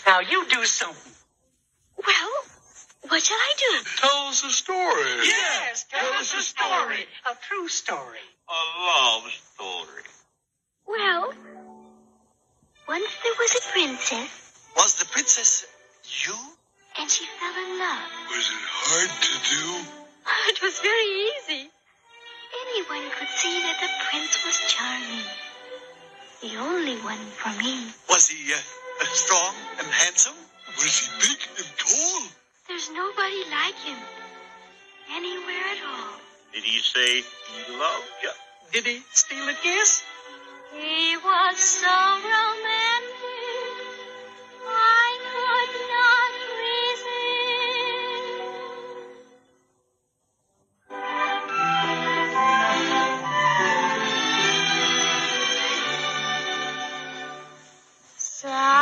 Now, you do something. Well, what shall I do? Tell us a story. Yes, tell us a story. A true story. A love story. Well, once there was a princess, Was the princess you? and she fell in love. Was it hard to do? It was very easy. Anyone could see that the prince was charming. The only one for me. Was he strong and handsome? Was he big and tall? There's nobody like him. Anywhere at all. Did he say he loved you? Did he steal a kiss? He was so romantic, I could not resist.